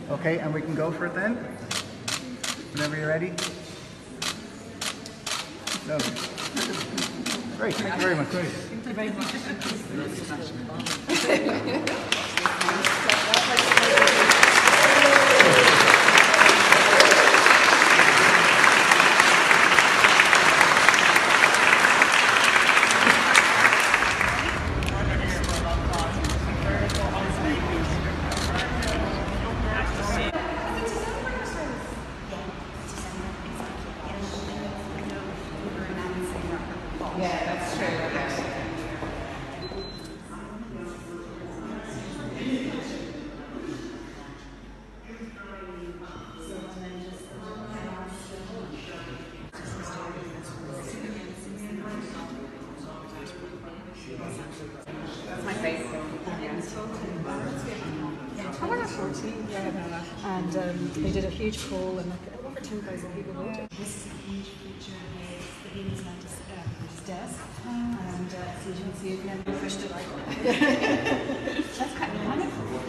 Okay, and we can go for it then? Whenever you're ready. Lovely. Great, thank you very much. Great. Thank you very much. Yeah, that's true. That's my favourite. I went at 14, yeah, and they did a huge poll, and like over 10,000 people voted. This is a huge feature is the Heaney's desk, and so you can see it again. Pushed it like that's kind of funny.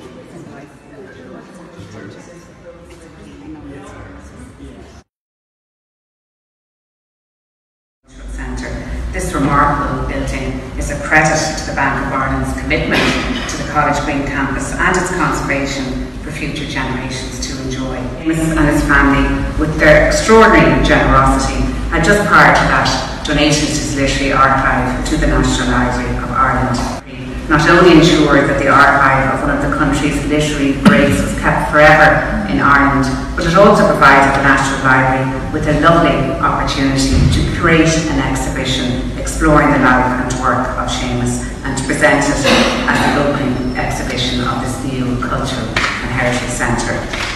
This remarkable building is a credit to the Bank of Ireland's commitment to the College Green campus and its conservation for future generations to enjoy. Séamus and his family, with their extraordinary generosity, had just prior to that donated his literary archive to the National Library of Ireland. Not only ensured that the archive of one of the country's literary greats was kept forever in Ireland, but it also provided the National Library with a lovely opportunity to create an exhibition exploring the life and work of Séamus and to present it as the opening exhibition of this new cultural and heritage centre.